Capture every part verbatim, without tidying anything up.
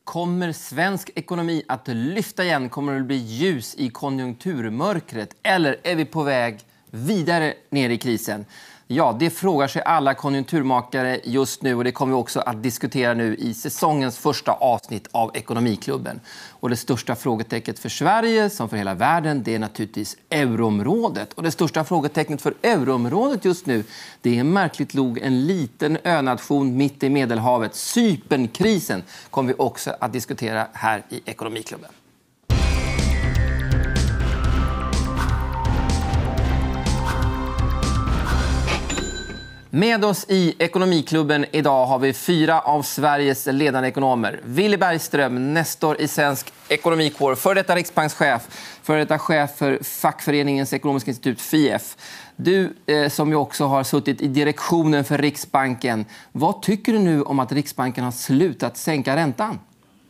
Kommer svensk ekonomi att lyfta igen? Kommer det bli ljus i konjunkturmörkret? Eller är vi på väg vidare ner i krisen? Ja, det frågar sig alla konjunkturmakare just nu och det kommer vi också att diskutera nu i säsongens första avsnitt av Ekonomiklubben. Och det största frågetecknet för Sverige, som för hela världen, det är naturligtvis euroområdet. Och det största frågetecknet för euroområdet just nu, det är märkligt nog en liten önation mitt i Medelhavet. Cypernkrisen kommer vi också att diskutera här i Ekonomiklubben. Med oss i Ekonomiklubben idag har vi fyra av Sveriges ledande ekonomer. Willy Bergström, nestor i svensk ekonomikår, för detta riksbankschef, för detta chef för fackföreningens ekonomiska institut F I F. Du eh, som ju också har suttit i direktionen för Riksbanken. Vad tycker du nu om att Riksbanken har slutat sänka räntan?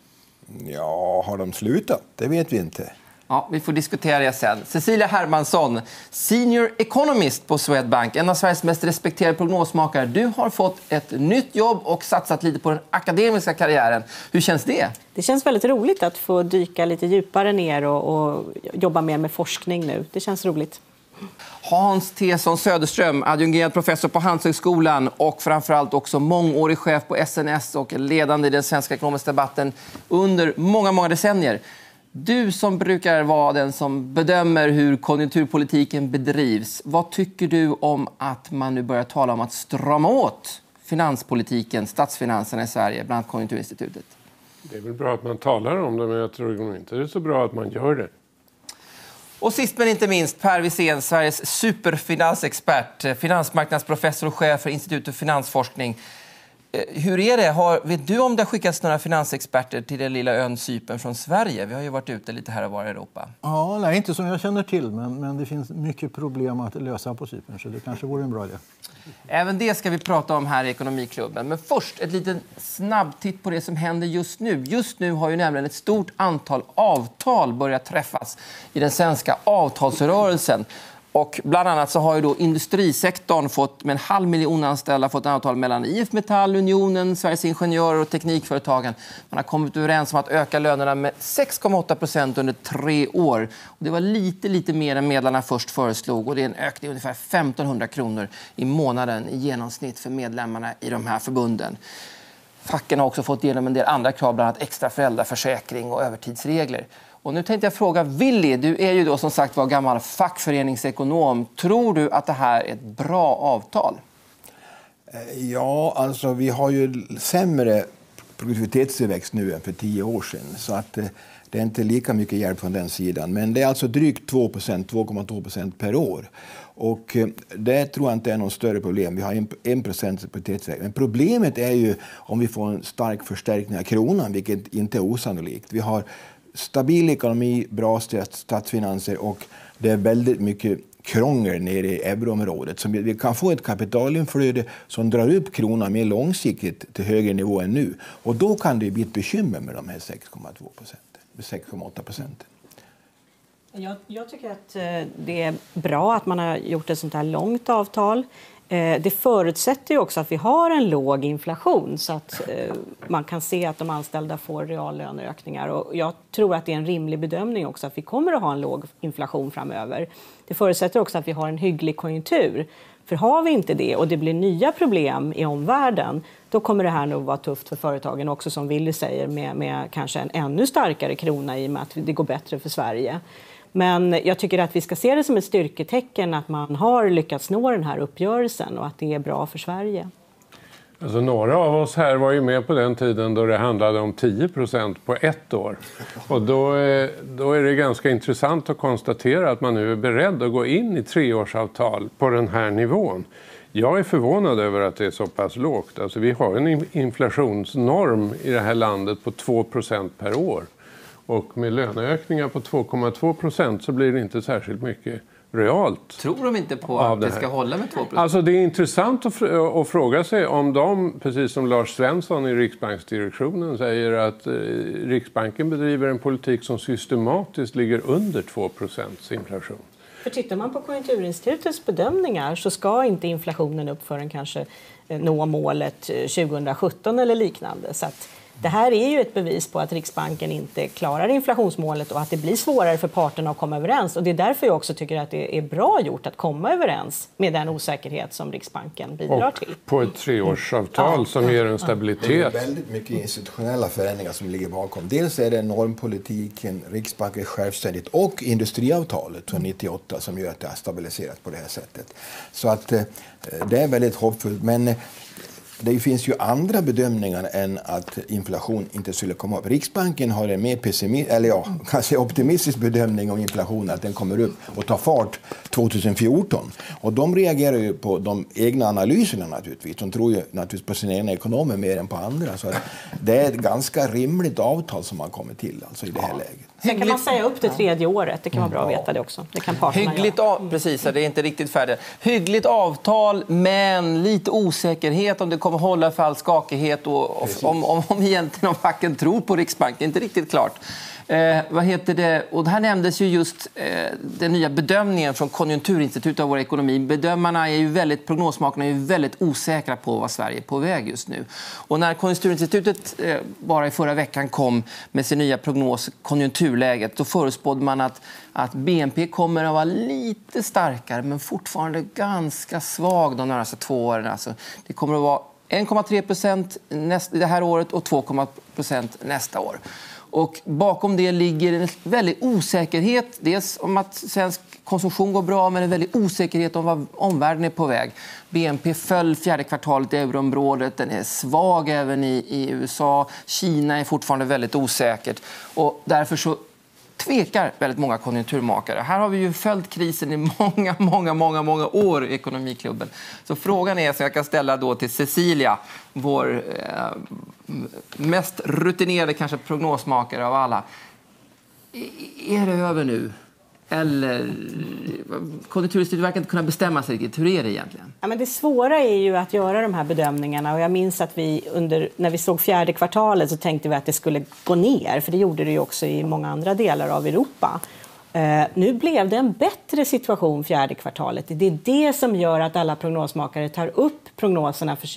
Ja, har de slutat? Det vet vi inte. Ja, vi får diskutera det sen. Cecilia Hermansson, senior economist på Swedbank, en av Sveriges mest respekterade prognosmakare. Du har fått ett nytt jobb och satsat lite på den akademiska karriären. Hur känns det? Det känns väldigt roligt att få dyka lite djupare ner och, och jobba mer med forskning nu. Det känns roligt. Hans Tesson Söderström, adjungerad professor på Handelshögskolan och framförallt också mångårig chef på S N S och ledande i den svenska ekonomiska debatten under många, många decennier. Du som brukar vara den som bedömer hur konjunkturpolitiken bedrivs. Vad tycker du om att man nu börjar tala om att strama åt finanspolitiken, statsfinanserna i Sverige, bland annat Konjunkturinstitutet? Det är väl bra att man talar om det, men jag tror inte det är så bra att man gör det. Och sist men inte minst, Per Wisén, Sveriges superfinansexpert, finansmarknadsprofessor och chef för Institutet för finansforskning. Hur är det? Har, vet du om det har skickats några finansexperter till den lilla ön Cypern från Sverige? Vi har ju varit ute lite här och var i Europa. Ja, nej, inte som jag känner till, men, men det finns mycket problem att lösa på Cypern, så det kanske vore en bra idé. Även det ska vi prata om här i Ekonomiklubben. Men först ett litet snabbtitt på det som händer just nu. Just nu har ju nämligen ett stort antal avtal börjat träffas i den svenska avtalsrörelsen. Och bland annat så har ju då industrisektorn fått med en halv miljon anställda fått en avtal mellan I F Metall, Unionen, Sveriges Ingenjörer och Teknikföretagen. Man har kommit överens om att öka lönerna med sex komma åtta procent under tre år. Och det var lite, lite mer än medlarna först föreslog och det är en ökning ungefär femtonhundra kronor i månaden i genomsnitt för medlemmarna i de här förbunden. Facken har också fått igenom en del andra krav, bland annat extra föräldraförsäkring och övertidsregler. Och nu tänkte jag fråga Willy, du är ju då som sagt var gammal fackföreningsekonom. Tror du att det här är ett bra avtal? Ja, alltså vi har ju sämre produktivitetstillväxt nu än för tio år sedan. Så att det är inte lika mycket hjälp från den sidan. Men det är alltså drygt två procent, två komma två procent per år. Och det tror jag inte är något större problem. Vi har en procent produktivitetstillväxt. Men problemet är ju om vi får en stark förstärkning av kronan, vilket inte är osannolikt. Vi har stabil ekonomi, bra statsfinanser och det är väldigt mycket krångel nere i euroområdet. Så vi kan få ett kapitalinflöde som drar upp kronan mer långsiktigt till högre nivå än nu. Och då kan det bli ett bekymmer med de här sex komma två procent, sex komma åtta procent. Jag, jag tycker att det är bra att man har gjort ett sånt här långt avtal. Det förutsätter ju också att vi har en låg inflation så att man kan se att de anställda får reallöneökningar. Och jag tror att det är en rimlig bedömning också att vi kommer att ha en låg inflation framöver. Det förutsätter också att vi har en hygglig konjunktur. För har vi inte det och det blir nya problem i omvärlden, då kommer det här nog vara tufft för företagen också, som Willy säger, med, med kanske en ännu starkare krona i och med att det går bättre för Sverige. Men jag tycker att vi ska se det som ett styrketecken att man har lyckats nå den här uppgörelsen och att det är bra för Sverige. Alltså, några av oss här var ju med på den tiden då det handlade om tio procent på ett år. Och då är, då är det ganska intressant att konstatera att man nu är beredd att gå in i treårsavtal på den här nivån. Jag är förvånad över att det är så pass lågt. Alltså, vi har en inflationsnorm i det här landet på två procent per år. Och med löneökningar på två komma två procent så blir det inte särskilt mycket realt. Tror de inte på att det, det ska hålla med två procent? Alltså det är intressant att, fr- att fråga sig om de, precis som Lars Svensson i Riksbanksdirektionen säger, att eh, Riksbanken bedriver en politik som systematiskt ligger under två procent inflation. För tittar man på Konjunkturinstitutets bedömningar så ska inte inflationen upp förrän kanske nå målet tjugo sjutton eller liknande. Så att Det här är ju ett bevis på att Riksbanken inte klarar inflationsmålet och att det blir svårare för parterna att komma överens. Och det är därför jag också tycker att det är bra gjort att komma överens med den osäkerhet som Riksbanken bidrar till. Och på ett treårsavtal ja. som ger en stabilitet. Det är väldigt mycket institutionella förändringar som ligger bakom. Dels är det normpolitiken, Riksbanken självständigt och industriavtalet från nittioåtta som gör att det har stabiliserat på det här sättet. Så att eh, det är väldigt hoppfullt. Men det finns ju andra bedömningar än att inflation inte skulle komma upp. Riksbanken har en mer pessimistisk, eller ja, kanske optimistisk bedömning om inflationen, att den kommer upp och tar fart tjugohundrafjorton. Och de reagerar ju på de egna analyserna naturligtvis. De tror ju naturligtvis på sina egna ekonomer mer än på andra. Så det är ett ganska rimligt avtal som har kommit till alltså i det här läget. Sen kan man säga upp det tredje året. Det kan vara bra att veta det också. Det kan parterna Hyggligt göra. av, precis, det är inte riktigt färdigt. Hyggligt avtal, men lite osäkerhet om det kommer hålla för all skakighet och om, om, om egentligen om facken tror på Riksbanken. Inte riktigt klart. Eh, vad heter det? Och det här nämndes ju just eh, den nya bedömningen från Konjunkturinstitutet av vår ekonomi. Bedömarna är ju väldigt, prognosmakarna är ju väldigt osäkra på vad Sverige är på väg just nu. Och när Konjunkturinstitutet eh, bara i förra veckan kom med sin nya prognos konjunkturläget, då förutspådde man att, att B N P kommer att vara lite starkare men fortfarande ganska svag de närmaste två åren. Alltså, det kommer att vara en komma tre procent det här året och två procent nästa år. Och bakom det ligger en väldig osäkerhet. Dels om att svensk konsumtion går bra, men en väldig osäkerhet om vad omvärlden är på väg. B N P föll fjärde kvartalet i euroområdet. Den är svag även i, i U S A. Kina är fortfarande väldigt osäkert. Och därför så tvekar väldigt många konjunkturmakare. Här har vi ju följt krisen i många, många, många, många år i Ekonomiklubben. Så frågan är som jag kan ställa då till Cecilia, vår eh, mest rutinerade kanske prognosmakare av alla. Är det över nu? Eller Konjunkturinstitutet verkar inte kunna bestämma sig riktigt. Hur är det egentligen? Ja, men det svåra är ju att göra de här bedömningarna. Och jag minns att vi under, när vi såg fjärde kvartalet så tänkte vi att det skulle gå ner. För det gjorde det ju också i många andra delar av Europa. Uh, nu blev det en bättre situation fjärde kvartalet. Det är det som gör att alla prognosmakare tar upp prognoserna för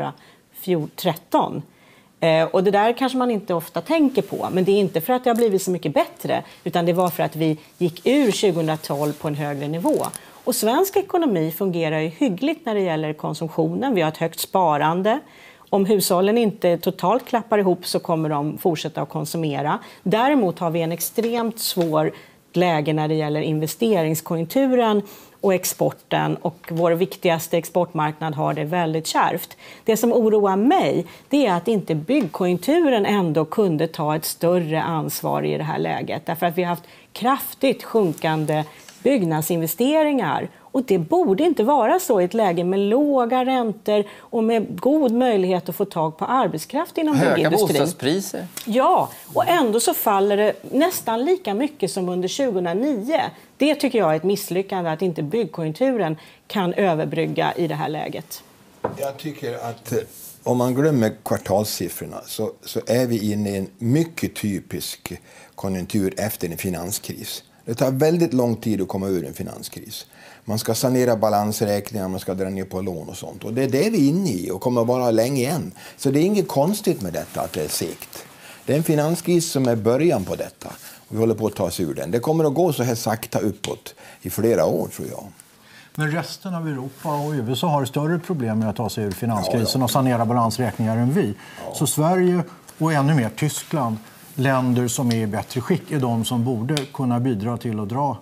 tjugohundratretton. Eh, och det där kanske man inte ofta tänker på, men det är inte för att det har blivit så mycket bättre, utan det var för att vi gick ur tjugotolv på en högre nivå. Och svensk ekonomi fungerar ju hyggligt när det gäller konsumtionen. Vi har ett högt sparande. Om hushållen inte totalt klappar ihop så kommer de fortsätta att konsumera. Däremot har vi en extremt svår läge när det gäller investeringskonjunkturen och exporten, och vår viktigaste exportmarknad har det väldigt kärvt. Det som oroar mig, det är att inte byggkonjunkturen ändå kunde ta ett större ansvar i det här läget. Därför att vi har haft kraftigt sjunkande byggnadsinvesteringar. Och det borde inte vara så i ett läge med låga räntor och med god möjlighet att få tag på arbetskraft inom byggindustrin. Höga bostadspriser. Ja, och ändå så faller det nästan lika mycket som under tjugohundranio. Det tycker jag är ett misslyckande, att inte byggkonjunkturen kan överbrygga i det här läget. Jag tycker att om man glömmer kvartalssiffrorna så, så är vi inne i en mycket typisk konjunktur efter en finanskris. Det tar väldigt lång tid att komma ur en finanskris. Man ska sanera balansräkningar, man ska dra ner på lån och sånt. Och det är det vi är inne i och kommer att vara länge igen. Så det är inget konstigt med detta att det är segt. Det är en finanskris som är början på detta. Och vi håller på att ta oss ur den. Det kommer att gå så här sakta uppåt i flera år, tror jag. Men resten av Europa och U S A har större problem med att ta sig ur finanskrisen ja, ja. och sanera balansräkningar än vi. Ja. Så Sverige och ännu mer Tyskland, länder som är i bättre skick, är de som borde kunna bidra till att dra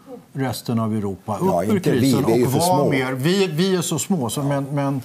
resten av Europa upp ja, ur krisen. Vi, vi är och var mer. Vi, vi är så små, så, men, men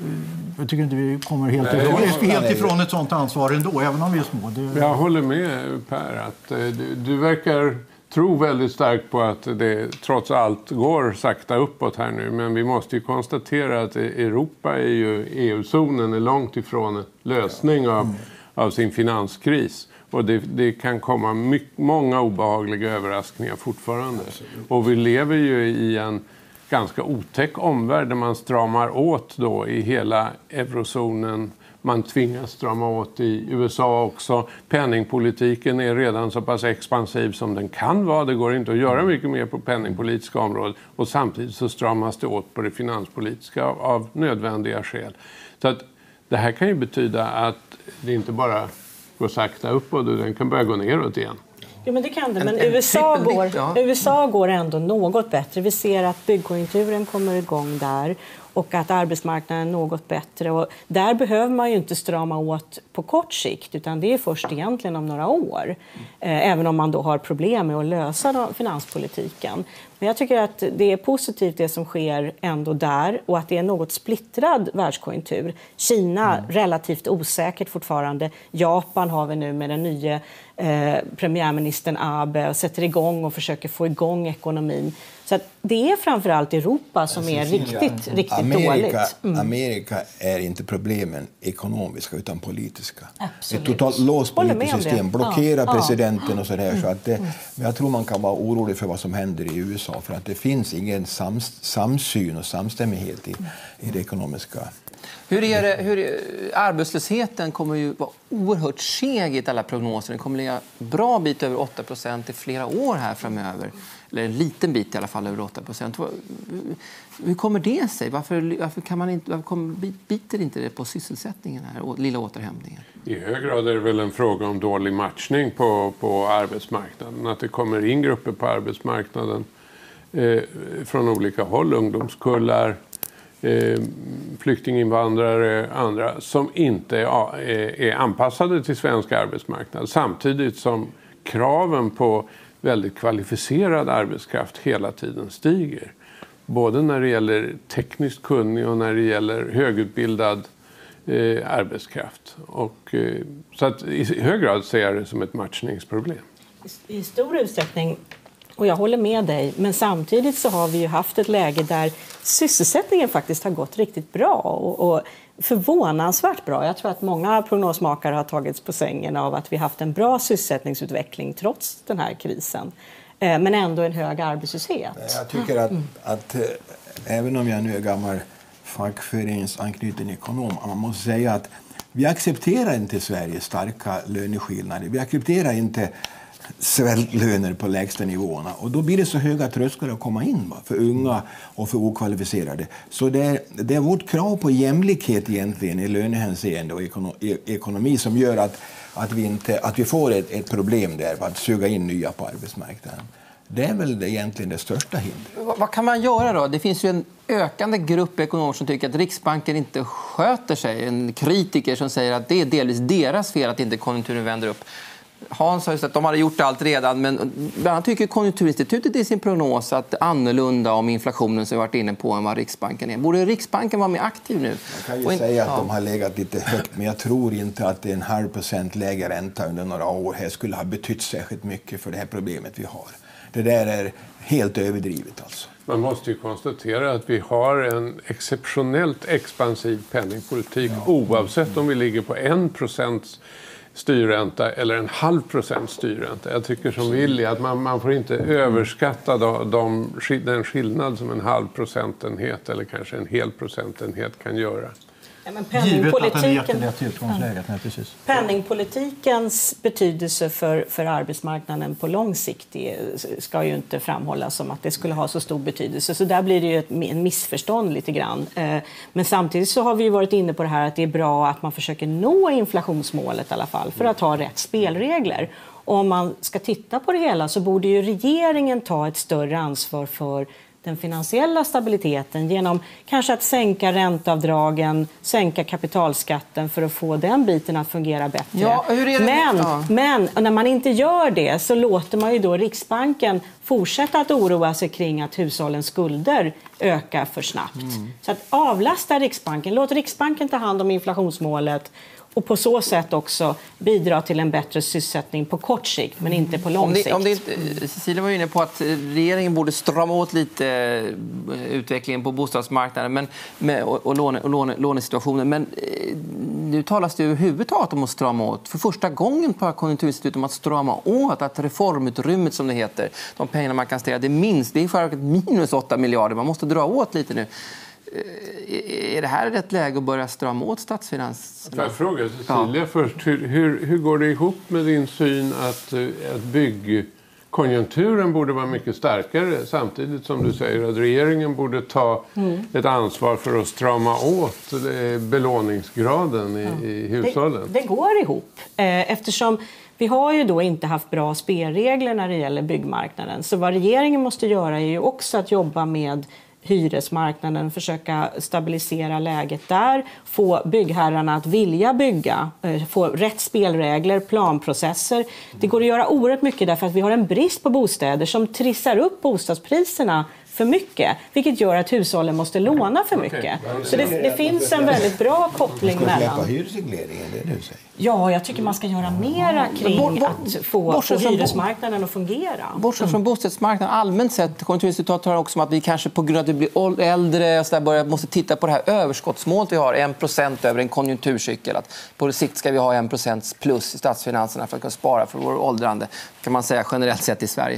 jag tycker inte vi kommer helt, nej, ifrån, nej, helt ifrån ett sånt ansvar ändå, även om vi är små. Det... Jag håller med Per att du, du verkar tro väldigt starkt på att det trots allt går sakta uppåt här nu. Men vi måste ju konstatera att Europa är ju, E U-zonen är långt ifrån en lösning av, mm. av sin finanskris. Och det, det kan komma mycket, många obehagliga överraskningar fortfarande. Och vi lever ju i en ganska otäck omvärld där man stramar åt då i hela eurozonen. Man tvingas strama åt i U S A också. Penningpolitiken är redan så pass expansiv som den kan vara. Det går inte att göra mycket mer på penningpolitiska området. Och samtidigt så stramas det åt på det finanspolitiska av, av nödvändiga skäl. Så att det här kan ju betyda att det inte bara gå sakta uppåt och den kan börja gå neråt igen. Jo, men det kan det. Men En- en U S A, trippel går, dipp, ja. U S A går ändå något bättre. Vi ser att byggkonjunkturen kommer igång där och att arbetsmarknaden är något bättre. Och där behöver man ju inte strama åt på kort sikt, utan det är först egentligen om några år. Eh, även om man då har problem med att lösa då, finanspolitiken. Men jag tycker att det är positivt det som sker ändå där och att det är något splittrad världskonjunktur. Kina mm. relativt osäkert fortfarande. Japan har vi nu med den nya eh, premiärministern Abe och sätter igång och försöker få igång ekonomin. Så att det är framförallt Europa som är riktigt, riktigt Amerika, dåligt. Mm. Amerika är inte problemen ekonomiska utan politiska. Absolut. Ett totalt låst Håller med politiskt om det. system, blockera Ja. presidenten och sådär. Så att det, men jag tror man kan vara orolig för vad som händer i U S A för att det finns ingen sams, samsyn och samstämmighet i, i det ekonomiska. Hur är det, hur är, arbetslösheten kommer ju vara oerhört seg i alla prognoser. Den kommer ligga bra bit över åtta procent i flera år här framöver. Eller en liten bit i alla fall över åtta procent. Hur kommer det sig? Varför, varför, kan man inte, varför kommer, biter inte det på sysselsättningen här och lilla återhämtningen? I hög grad är det väl en fråga om dålig matchning på, på arbetsmarknaden. Att det kommer in grupper på arbetsmarknaden eh, från olika håll, ungdomskullar, eh, flyktinginvandrare, andra som inte är, är, är anpassade till svensk arbetsmarknad. Samtidigt som kraven på väldigt kvalificerad arbetskraft hela tiden stiger. Både när det gäller tekniskt kunnig och när det gäller högutbildad eh, arbetskraft. Och, eh, så att i hög grad ser jag det som ett matchningsproblem. I stor utsträckning, och jag håller med dig, men samtidigt så har vi ju haft ett läge där sysselsättningen faktiskt har gått riktigt bra och, och förvånansvärt bra. Jag tror att många prognosmakare har tagits på sängen av att vi haft en bra sysselsättningsutveckling trots den här krisen. Eh, men ändå en hög arbetslöshet. Jag tycker att, att även om jag nu är gammal fackföreningsanknuten ekonom, man måste säga att vi accepterar inte Sverige starka löneskillnader. Vi accepterar inte svältlöner på lägsta nivåerna. Och då blir det så höga trösklar att komma in va, för unga och för okvalificerade. Så det är, det är vårt krav på jämlikhet egentligen i lönehänseende och ekono, ekonomi som gör att, att, vi, inte, att vi får ett, ett problem där för att suga in nya på arbetsmarknaden. Det är väl egentligen det största hindret. Vad, vad kan man göra då? Det finns ju en ökande grupp ekonomer som tycker att Riksbanken inte sköter sig. En kritiker som säger att det är delvis deras fel att inte konjunkturen vänder upp. Hans har ju sagt att de hade gjort allt redan, men bland annat tycker Konjunkturinstitutet i sin prognos att annorlunda om inflationen som vi varit inne på än vad Riksbanken är. Borde Riksbanken vara mer aktiv nu? Man kan ju in... säga att ja. de har legat lite högt, men jag tror inte att en halv procent lägre ränta under några år här skulle ha betytt särskilt mycket för det här problemet vi har. Det där är helt överdrivet alltså. Man måste ju konstatera att vi har en exceptionellt expansiv penningpolitik ja. Oavsett om vi ligger på en procent styrränta eller en halv procent styrränta. Jag tycker som Willy att man, man får inte överskatta de, de, den skillnad som en halv procentenhet eller kanske en hel procentenhet kan göra. Ja, men Givet att den är penningpolitiken, jättelätt i utgångsläget. Nej, precis. penningpolitikens betydelse för, för arbetsmarknaden på lång sikt är, ska ju inte framhållas som att det skulle ha så stor betydelse. Så där blir det ju ett, en missförstånd lite grann. Men samtidigt så har vi ju varit inne på det här att det är bra att man försöker nå inflationsmålet i alla fall för att ha rätt spelregler. Och om man ska titta på det hela så borde ju regeringen ta ett större ansvar för den finansiella stabiliteten genom kanske att sänka ränteavdragen, sänka kapitalskatten för att få den biten att fungera bättre. Ja, hur är det? Men, Ja. men när man inte gör det så låter man ju då Riksbanken fortsätta att oroa sig kring att hushållens skulder ökar för snabbt. Mm. Så att avlasta Riksbanken, låt Riksbanken ta hand om inflationsmålet och på så sätt också bidra till en bättre sysselsättning på kort sikt, men inte på lång om det, sikt. om det inte, Cecilia var inne på att regeringen borde strama åt lite utvecklingen på bostadsmarknaden men, med, och, och, låne, och låne, lånesituationen. Men nu talas det överhuvudtaget om att strama åt. För första gången på Konjunkturinstitutet om att strama åt, att reformutrymmet som det heter, de pengarna man kan ställa, det är minst, det är för minus åtta miljarder. Man måste dra åt lite nu. Är det här ett läge att börja strama åt statsfinanserna? Får jag fråga Cecilia ja. först, hur, hur, hur går det ihop med din syn att, att bygg, konjunkturen borde vara mycket starkare, samtidigt som du säger att regeringen borde ta mm. ett ansvar för att strama åt belåningsgraden i, ja. i hushållen. Det, det går ihop, eftersom vi har ju då inte haft bra spelregler när det gäller byggmarknaden. Så vad regeringen måste göra är ju också att jobba med hyresmarknaden, försöka stabilisera läget där, få byggherrarna att vilja bygga, få rätt spelregler, planprocesser. Det går att göra oerhört mycket därför att vi har en brist på bostäder som trissar upp bostadspriserna för mycket, vilket gör att hushållen måste låna för mycket. Okay. Så det, det finns en väldigt bra koppling mellan... Ska släppa hyresregleringen, det är det du säger? Ja, jag tycker man ska göra mera kring bo, bo, att få, få hyresmarknaden att fungera. Bortsett från bostadsmarknaden, allmänt sett, Konjunkturinstitutet talar också om att vi kanske på grund av att vi blir äldre och så där börjar, måste titta på det här överskottsmålet vi har, en procent över en konjunkturcykel. Att på sikt ska vi ha en procent plus i statsfinanserna för att kunna spara för vår åldrande, kan man säga generellt sett i Sverige.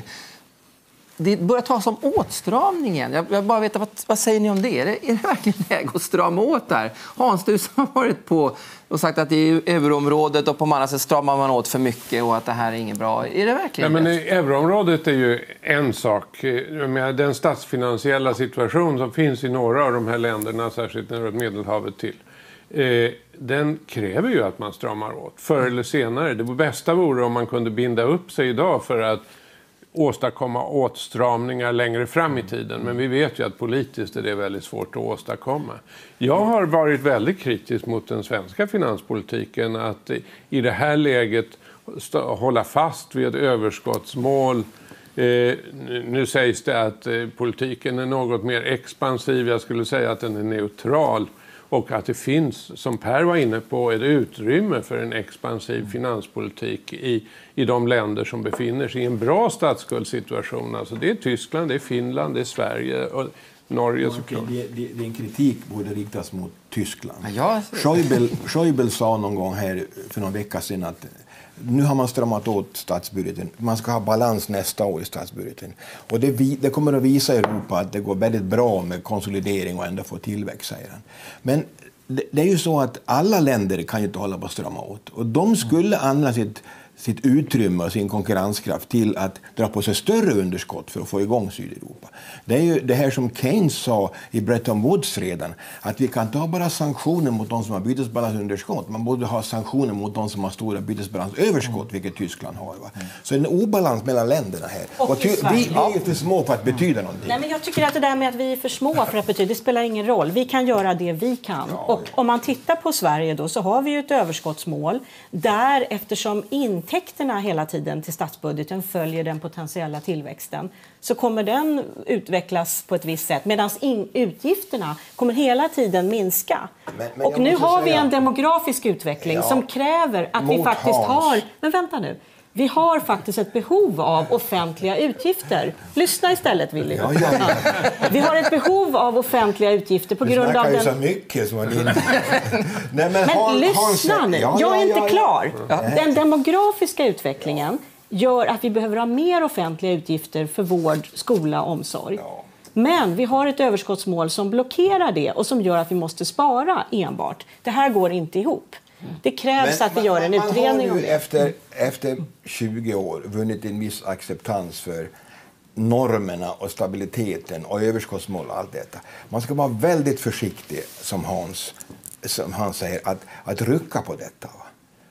Det börjar tas om åtstramningen. Jag vill bara veta, vad, vad säger ni om det? Är, det? är det verkligen läge att strama åt där? Hans, du som har varit på och sagt att i euroområdet och på andra sätt stramar man åt för mycket och att det här är inget bra. Är det verkligen ja, men i euroområdet är ju en sak. Med den statsfinansiella situation som finns i några av de här länderna, särskilt när Medelhavet till, eh, den kräver ju att man stramar åt. Förr eller senare. Det bästa vore om man kunde binda upp sig idag för att åstadkomma åtstramningar längre fram i tiden. Men vi vet ju att politiskt är det väldigt svårt att åstadkomma. Jag har varit väldigt kritisk mot den svenska finanspolitiken. Att i det här läget hålla fast vid ett överskottsmål. Eh, nu sägs det att eh, politiken är något mer expansiv. Jag skulle säga att den är neutral. Och att det finns, som Per var inne på, ett utrymme för en expansiv finanspolitik i, i de länder som befinner sig i en bra statsskuldssituation. Alltså det är Tyskland, det är Finland, det är Sverige och Norge såklart. Det, det, det är en kritik borde riktas mot Tyskland. Ja. Schäuble, Schäuble sa någon gång här för någon vecka sedan att nu har man stramat åt statsbudgeten. Man ska ha balans nästa år i statsbudgeten. Och det, vi, det kommer att visa Europa att det går väldigt bra med konsolidering och ändå få tillväxt, säger han. Men det, det är ju så att alla länder kan ju inte hålla på att strama åt. Och de skulle använda sitt, sitt utrymme och sin konkurrenskraft till att dra på sig större underskott för att få igång Sydeuropa. Det är ju det här som Keynes sa i Bretton Woods redan, att vi kan inte ha bara sanktioner mot de som har bytesbalansunderskott. Man borde ha sanktioner mot de som har stora bytesbalansöverskott, vilket Tyskland har. Va? Så det är en obalans mellan länderna här. Och och ty- vi är ju för små för att betyda någonting. Nej, men jag tycker att det där med att vi är för små för att betyda, det spelar ingen roll. Vi kan göra det vi kan. Ja, och om man tittar på Sverige då, så har vi ju ett överskottsmål där, eftersom intäkterna hela tiden till statsbudgeten följer den potentiella tillväxten, så kommer den utvecklas på ett visst sätt, medan in- utgifterna kommer hela tiden minska. Men, men och nu har vi säga... en demografisk utveckling ja, som kräver att vi faktiskt Hans. har... Men vänta nu. Vi har faktiskt ett behov av offentliga utgifter. Lyssna istället, Willy. Ja, ja, ja. Vi har ett behov av offentliga utgifter på grund av den... den... så mycket som man inte... Nej, men, men Hans, lyssna Hans... nu. Ja, jag är inte ja, ja, klar. Ja. Den demografiska utvecklingen gör att vi behöver ha mer offentliga utgifter för vård, skola och omsorg. Ja. Men vi har ett överskottsmål som blockerar det och som gör att vi måste spara enbart. Det här går inte ihop. Det krävs men, att vi gör en man, utredning man om det. Efter, efter tjugo år vunnit en viss acceptans för normerna och stabiliteten och överskottsmål och allt detta. Man ska vara väldigt försiktig, som Hans, som Hans säger, att, att rucka på detta. Va?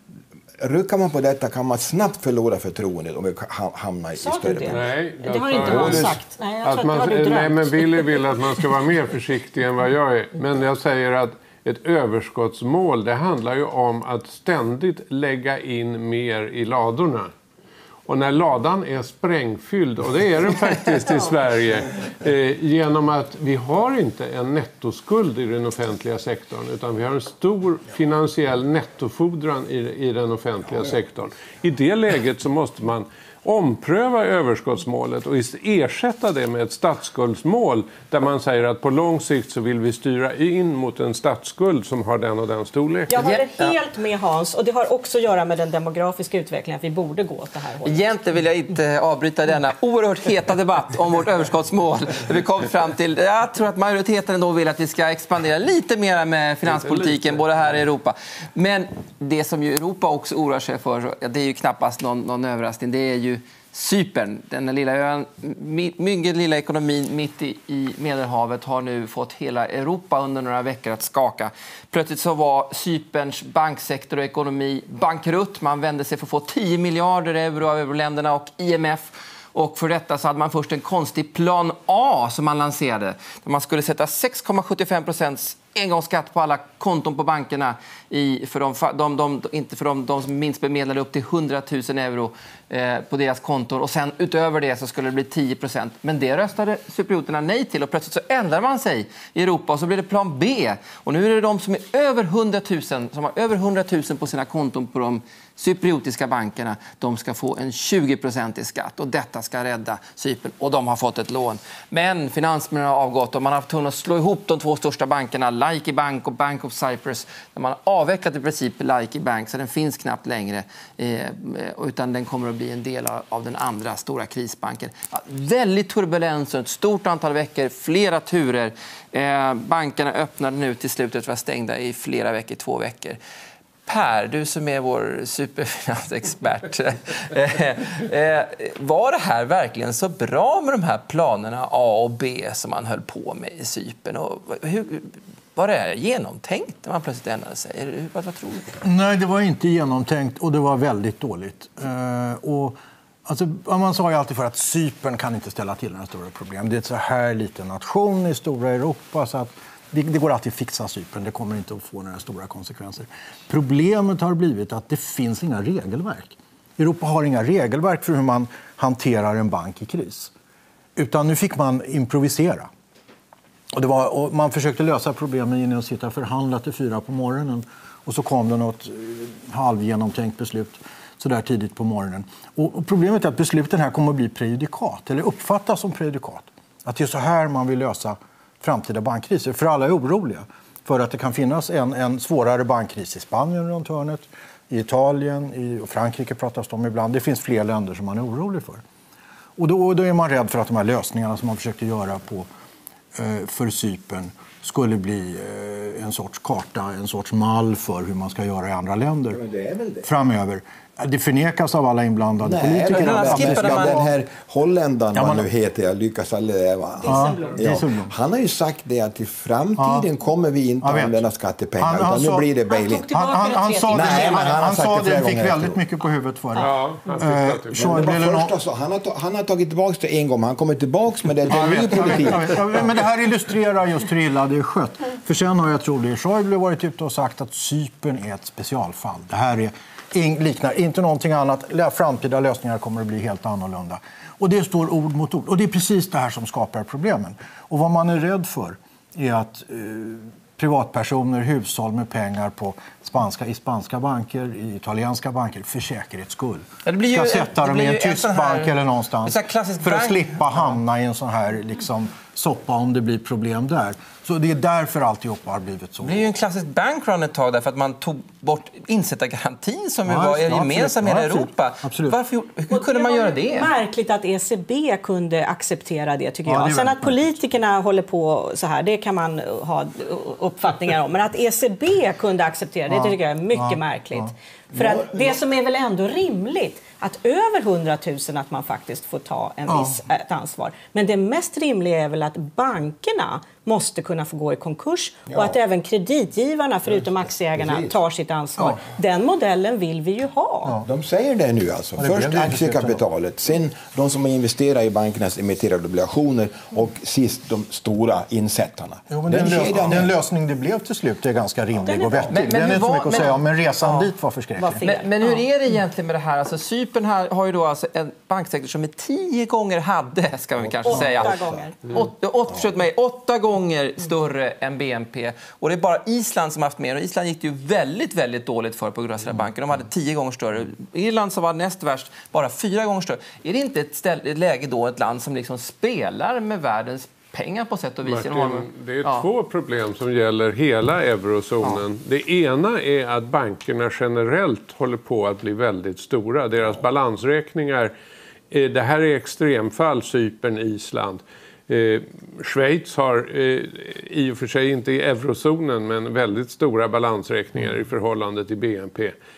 Ruckar man på detta kan man snabbt förlora förtroendet om vi hamnar i Sa större det? Nej, det har inte man sagt. Nej, jag att man, att det nej, men Willy vill att man ska vara mer försiktig än vad jag är. Men jag säger att ett överskottsmål, det handlar ju om att ständigt lägga in mer i ladorna. Och när ladan är sprängfylld, och det är den faktiskt i Sverige, eh, genom att vi har inte en nettoskuld i den offentliga sektorn, utan vi har en stor finansiell nettofordran i, i den offentliga sektorn. I det läget så måste man ompröva överskottsmålet och ersätta det med ett statsskuldsmål där man säger att på lång sikt så vill vi styra in mot en statsskuld som har den och den storleken. Jag håller helt med Hans, och det har också att göra med den demografiska utvecklingen, att vi borde gå åt det här hållet. Egentligen vill jag inte avbryta denna oerhört heta debatt om vårt överskottsmål. Vi kom fram till, jag tror att majoriteten då vill att vi ska expandera lite mer med finanspolitiken, både här i Europa. Men det som ju Europa också oroar sig för, det är ju knappast någon, någon överraskning, det är ju ju Cypern. Den lilla ön, mycket lilla ekonomin mitt i Medelhavet har nu fått hela Europa under några veckor att skaka. Plötsligt så var Cyperns banksektor och ekonomi bankrutt. Man vände sig för att få tio miljarder euro av euroländerna och I M F. Och för detta så hade man först en konstig plan A som man lanserade. Där man skulle sätta sex komma sjuttiofem procent engångsskatt på alla konton på bankerna. I, för de, de, de, inte för de, de som minst bemedlade upp till hundratusen euro eh, på deras konton. Och sen utöver det så skulle det bli tio procent. Men det röstade cyprioterna nej till. Och plötsligt så ändrar man sig i Europa och så blir det plan B. Och nu är det de som är över hundratusen, som har över hundratusen på sina konton på de cypriotiska bankerna. De ska få en tjugo procent i skatt. Och detta ska rädda Cypern. Och de har fått ett lån. Men finansministern har avgått och man har haft tvungen att slå ihop de två största bankerna. Laiki Bank och Bank of Cyprus. Där man har avvecklat i princip Laiki Bank så den finns knappt längre. Eh, utan den kommer att bli en del av, av den andra stora krisbanken. Ja, väldigt turbulens och ett stort antal veckor. Flera turer. Eh, bankerna öppnade nu till slutet var stängda i flera veckor, två veckor. Per, du som är vår superfinansexpert. Var det här verkligen så bra med de här planerna A och B som man höll på med i Cypern? Och hur, var det genomtänkt när man plötsligt ändrade sig? Vad, vad tror du? Nej, det var inte genomtänkt och det var väldigt dåligt. Uh, och, alltså, man sa ju alltid för att Cypern kan inte ställa till några stora problem. Det är ett så här liten nation i stora Europa så att Det, det går alltid att fixa Cypern, det kommer inte att få några stora konsekvenser. Problemet har blivit att det finns inga regelverk. Europa har inga regelverk för hur man hanterar en bank i kris. Utan nu fick man improvisera. Och det var, och man försökte lösa problemen genom att sitta och förhandla till fyra på morgonen. Och så kom det något halvgenomtänkt beslut så där tidigt på morgonen. Och, och problemet är att besluten här kommer att bli prejudikat, eller uppfattas som prejudikat. Att det är så här man vill lösa framtida bankkriser. För alla är oroliga för att det kan finnas en, en svårare bankkris i Spanien runt hörnet, i Italien, i och Frankrike pratas det om ibland. Det finns fler länder som man är orolig för. Och då, då är man rädd för att de här lösningarna som man försökte göra på, eh, för Cypern skulle bli eh, en sorts karta, en sorts mall för hur man ska göra i andra länder ja, det är väl det. Framöver. Det förnekas av alla inblandade Nej, politiker. Men men ska man... den här holländaren, ja, man... vad nu heter jag, lyckas aldrig va? Ja, ja. Han har ju sagt det att i framtiden ja. kommer vi inte att använda skattepengar han, han utan nu blir det bail-in. Han, han, han, han sa det, Nej, han, han, han sa det, fick gånger, väldigt mycket på huvudet för det. Ja, han, uh, det första, så, han, har, han har tagit tillbaka det en gång, han kommer tillbaka med det till ny politik. Men det här illustrerar just hur illa det är skött. För sen har jag tror det Schäuble varit ute och sagt att Cypern är ett specialfall. Det här är liknar inte någonting annat. Framtida lösningar kommer att bli helt annorlunda. Och det står ord mot ord. Och det är precis det här som skapar problemen. Och vad man är rädd för är att eh, privatpersoner, hushåll med pengar på spanska, i spanska banker, i italienska banker, för säkerhets skull. Ja, det blir ju, ska sätta dem i en tysk här, bank eller någonstans för bank. att slippa hamna i en sån här liksom, soppa om det blir problem där. Så det är därför alltihopa har blivit så. Det blir ju en klassisk bankrun ett tag därför att man tog bort insättargarantin som ja, var ja, gemensam i hela Europa. Absolut. Varför, hur kunde man göra det? Märkligt att E C B kunde acceptera det tycker ja, jag. Det Sen att politikerna märkligt. håller på så här, det kan man ha uppfattningar om. Men att E C B kunde acceptera det, ja. det tycker jag är mycket ja. märkligt. Ja. För att det som är väl ändå rimligt att över hundratusen att man faktiskt får ta en ja. viss, ett ansvar. Men det mest rimliga är väl att bankerna måste kunna få gå i konkurs ja. och att även kreditgivarna förutom aktieägarna Precis. tar sitt ansvar. Ja. Den modellen vill vi ju ha. Ja. De säger det nu alltså. Det Först aktiekapitalet, sen de som har investerat i bankernas emitterade obligationer och sist de stora insättarna. Jo, men den, den, lösning, den lösning det blev till slut är ganska rimlig är och vettig. Men, men den är inte så mycket att men, säga om, men resan ja. dit var förskräcklig. Men, men hur är det egentligen med det här? Alltså, Cypern har, har ju då alltså en banksektor som är tio gånger hade, ska vi kanske åtta säga. Gånger. Mm. Åtta, åtta, ja. mig, åtta gånger större än B N P. Och det är bara Island som har haft mer. Och Island gick det ju väldigt, väldigt dåligt för på grund av sina banker. De hade tio gånger större. Irland som var näst värst, bara fyra gånger större. Är det inte ett, ställ, ett läge då, ett land som liksom spelar med världens pengar på sätt och vis? Martin, det är ja. två problem som gäller hela eurozonen. Ja. Det ena är att bankerna generellt håller på att bli väldigt stora. Deras balansräkningar, det här är extremfall, Cypern, Island. Eh, Schweiz har eh, i och för sig inte i eurozonen men väldigt stora balansräkningar mm. i förhållande till B N P.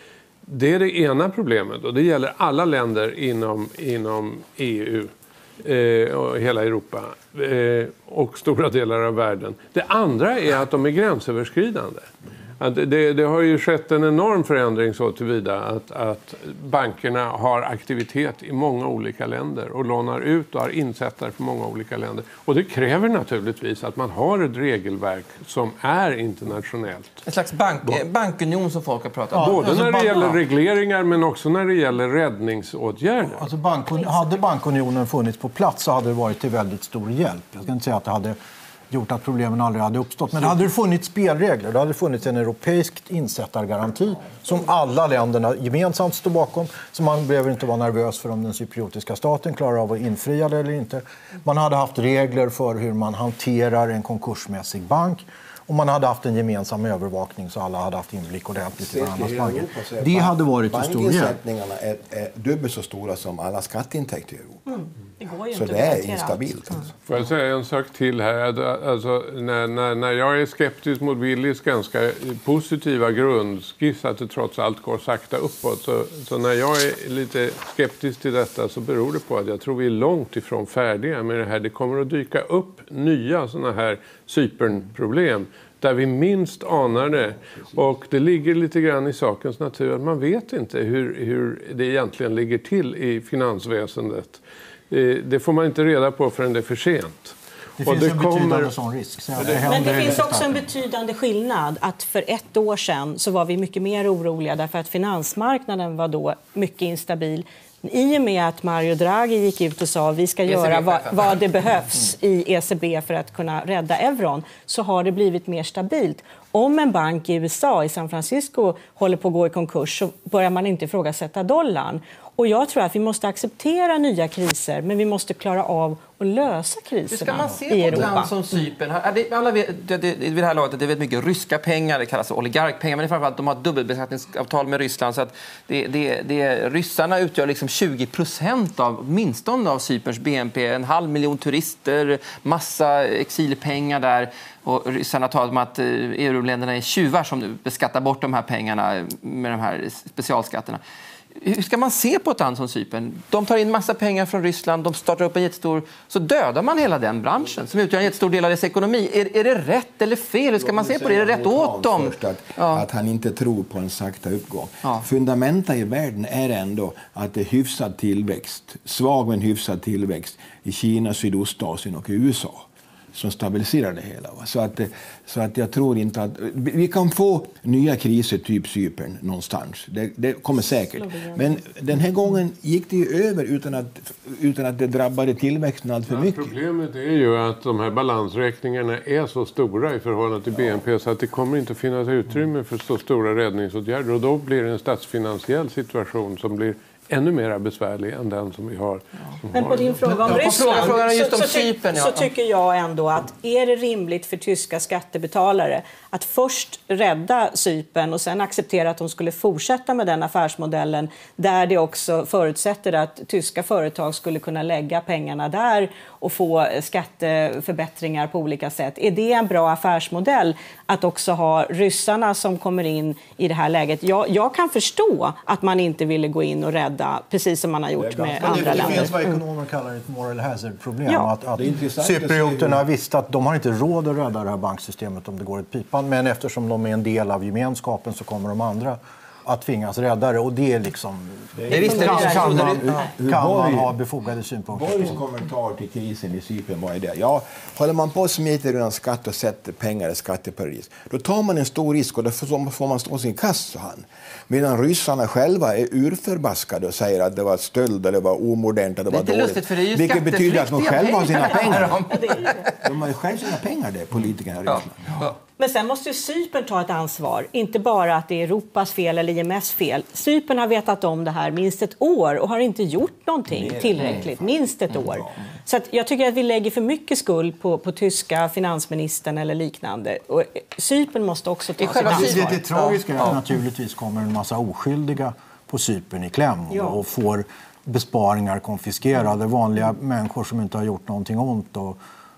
Det är det ena problemet och det gäller alla länder inom, inom E U eh, och hela Europa eh, och stora delar av världen. Det andra är att de är gränsöverskridande. Att det, det har ju skett en enorm förändring så tillvida att, att bankerna har aktivitet i många olika länder och lånar ut och har insättare för många olika länder. Och det kräver naturligtvis att man har ett regelverk som är internationellt. En slags bank, bankunion som folk har pratat om. Ja, både alltså när det bank- gäller regleringar men också när det gäller räddningsåtgärder. Alltså bankun- hade bankunionen funnits på plats så hade det varit till väldigt stor hjälp. Jag ska inte säga att det hade gjort att problemen aldrig hade uppstått. Men det hade funnits spelregler. Det hade funnits en europeisk insättargaranti som alla länderna gemensamt står bakom. Så man behöver inte vara nervös för om den cypriotiska staten klarar av att infria det eller inte. Man hade haft regler för hur man hanterar en konkursmässig bank. Och man hade haft en gemensam övervakning så alla hade haft inblick ordentligt i varandras banker. Det hade varit till stor hjälp. Bankinsättningarna är, är dubbelt så stora som alla skatteintäkter i Europa. Mm. Det går ju Så inte det är att garantera instabilt. allt. Alltså. Får jag säga en sak till här? Alltså, när, när, när jag är skeptisk mot Willys ganska positiva grundskiss att det trots allt går sakta uppåt. Så, så när jag är lite skeptisk till detta så beror det på att jag tror vi är långt ifrån färdiga med det här. Det kommer att dyka upp nya såna här Cypernproblem där vi minst anar det. Och det ligger lite grann i sakens natur att man vet inte hur, hur det egentligen ligger till i finansväsendet. Det får man inte reda på förrän det är för sent. Det finns det en kommer... betydande sån risk. Så det Men det finns också en betydande skillnad att för ett år sedan så var vi mycket mer oroliga därför att finansmarknaden var då mycket instabil. I och med att Mario Draghi gick ut och sa att vi ska göra vad, vad det behövs i E C B för att kunna rädda euron så har det blivit mer stabilt. Om en bank i U S A, i San Francisco, håller på att gå i konkurs så börjar man inte ifrågasätta dollarn. Och jag tror att vi måste acceptera nya kriser men vi måste klara av att lösa kriserna Hur ska man se i på ett Europa? land som Cypern? Alla vet, det, det, vid det här laget att det är väldigt mycket ryska pengar, det kallas oligarkpengar, men det är framförallt att de har ett dubbelbeskattningsavtal med Ryssland så att det, det, det, ryssarna utgör liksom tjugo procent av, åtminstone av Cyperns B N P, en halv miljon turister, massa exilpengar där och ryssarna talar om att euroländerna är tjuvar som beskattar bort de här pengarna med de här specialskatterna. Hur ska man se på ett land som Cypern? De tar in massa pengar från Ryssland, de startar upp en jättestor... Så dödar man hela den branschen som utgör en jättestor del av dess ekonomi. Är, är det rätt eller fel? Hur ska man se på det? Är det rätt åt dem? Att, ja. att han inte tror på en sakta uppgång. Ja. Fundamenta i världen är ändå att det är hyfsad tillväxt, svag men hyfsad tillväxt i Kina, Sydostasien och i U S A som stabiliserar det hela. Va? Så, att, så att jag tror inte att... Vi kan få nya kriser typ Cypern någonstans. Det, det kommer säkert. Men den här gången gick det ju över utan att, utan att det drabbade tillväxten allt för Ja, mycket. problemet är ju att de här balansräkningarna är så stora i förhållande till B N P så att det kommer inte finnas utrymme för så stora räddningsåtgärder. Och då blir det en statsfinansiell situation som blir ännu mer besvärlig än den som vi har. Som Men på har. din fråga om Ja, Ryssland frågan just om så, så, ty- Cypern, ja. så tycker jag ändå att är det rimligt för tyska skattebetalare att först rädda Cypern och sen acceptera att de skulle fortsätta med den affärsmodellen där det också förutsätter att tyska företag skulle kunna lägga pengarna där och få skatteförbättringar på olika sätt. Är det en bra affärsmodell att också ha ryssarna som kommer in i det här läget? Jag, jag kan förstå att man inte ville gå in och rädda precis som man har gjort med andra det, det länder. finns vad ekonomer kallar ett moral hazard-problem. Ja. Att, att Det är intressant cyprioterna att se visste att de har inte råd att rädda det här banksystemet om det går ett pipan. Men eftersom de är en del av gemenskapen så kommer de andra att tvingas rädda det. Och det är liksom... Det visste kan, jag. kan, man, Hur kan var man det? ha befogade synpunkter Boris på. kommentar till krisen i Cypern var det. Ja, håller man på att smita runt skatt och sätter pengar i skatteparadis, då tar man en stor risk och då får man stå sin kast, sa han. Medan ryssarna själva är urförbaskade och säger att det var stöld, det var omodernt, det var Det är inte dåligt. lustigt, för det är ju Vilket betyder att de skatteflyktiga själva har sina pengar. pengar. De har ju själva sina pengar där, politikerna i Ryssland. Ja. Men sen måste ju Cypern ta ett ansvar. Inte bara att det är Europas fel eller I M F:s fel. Cypern har vetat om det här minst ett år och har inte gjort någonting tillräckligt. Minst ett år. Så att jag tycker att vi lägger för mycket skuld på, på tyska finansministern eller liknande. Och Cypern måste också ta sitt själva Det, ansvar. det, det tragiska är att naturligtvis kommer en massa oskyldiga på Cypern i kläm Ja. och får besparingar konfiskerade. Vanliga människor som inte har gjort någonting ont och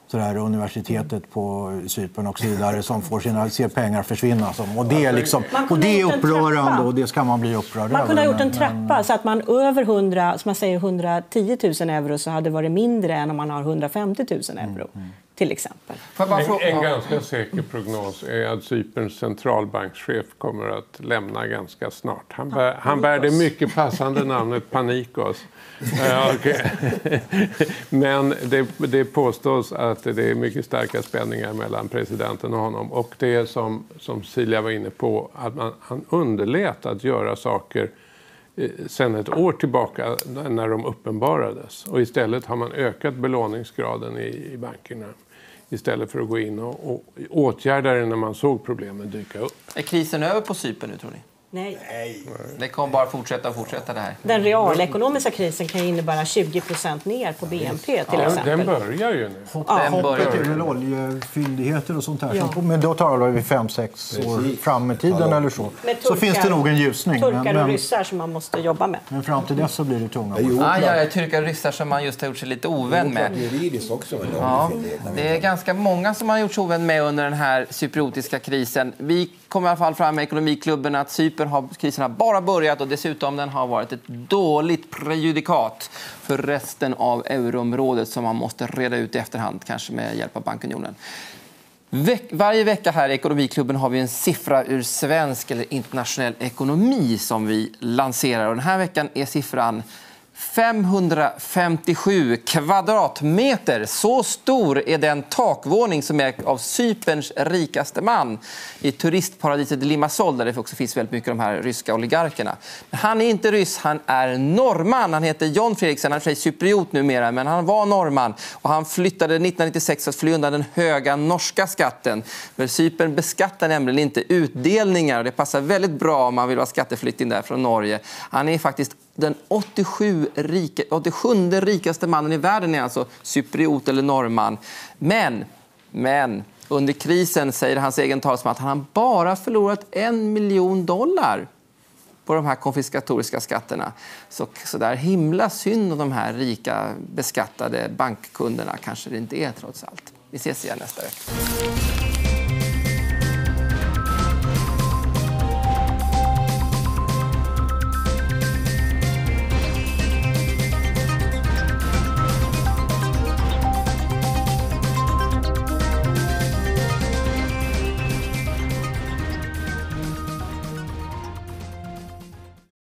sådär, universitetet på Cypern och så vidare som får sina, ser pengar försvinna. Som, och, det är liksom, och det är upprörande och det ska man bli upprörd Man kunde över, ha gjort en men, trappa men... så att man över hundra, som man säger, hundratio tusen euro så hade det varit mindre än om man har hundrafemtio tusen euro. Mm. Till exempel. En, en ganska säker prognos är att Cyperns centralbankschef kommer att lämna ganska snart. Han bär, han bär det mycket passande namnet Panikos. uh, okay. Men det, det påstås att det är mycket starka spänningar mellan presidenten och honom. Och det är som, som Silja var inne på, att man, han underlät att göra saker sen ett år tillbaka när de uppenbarades. Och istället har man ökat belåningsgraden i, i bankerna. Istället för att gå in och, och åtgärda det när man såg problemen dyka upp. Är krisen över på Cypern nu, tror ni? Nej. Det kommer bara fortsätta och fortsätta det här. Den realekonomiska krisen kan innebära tjugo procent ner på B N P till ja, exempel. Den börjar ju nu. Hopp, den hoppet är väl oljefyndigheter och sånt här. Ja. Som, men då talar vi fem, sex år fram i tiden eller så. Turkar, så finns det nog en ljusning. Turkar men, och men, ryssar som man måste jobba med. men fram till dess så blir det tunga. Ah, ja, ja, turkar och ryssar som man just har gjort sig lite ovän med. Juridiskt också. Med Ja, det är ganska många som har gjort sig ovän med under den här cypriotiska krisen. Vi kommer i alla fall fram med Ekonomiklubben att Cypern har, krisen har bara börjat och dessutom den har varit ett dåligt prejudikat för resten av euroområdet som man måste reda ut i efterhand, kanske med hjälp av bankunionen. Veck, varje vecka här i Ekonomiklubben har vi en siffra ur svensk eller internationell ekonomi som vi lanserar. Och den här veckan är siffran femhundrafemtiosju kvadratmeter. Så stor är den takvåning som är av Cyperns rikaste man i turistparadiset Limassol, där det också finns väldigt mycket av de här ryska oligarkerna. Men han är inte ryss, han är norrman. Han heter John Fredriksen, han är cypriot numera, men han var norrman. Och han flyttade nittonhundranittiosex för att fly undan den höga norska skatten. För Cypern beskattar nämligen inte utdelningar. Det passar väldigt bra om man vill vara skatteflykting där från Norge. Han är faktiskt den åttiosju rika, åttiosjunde rikaste mannen i världen är alltså cypriot eller norrman. Men, men under krisen säger hans egen talsman att han bara förlorat en miljon dollar på de här konfiskatoriska skatterna. Så, så där himla synd om de här rika beskattade bankkunderna kanske det inte är trots allt. Vi ses igen nästa vecka.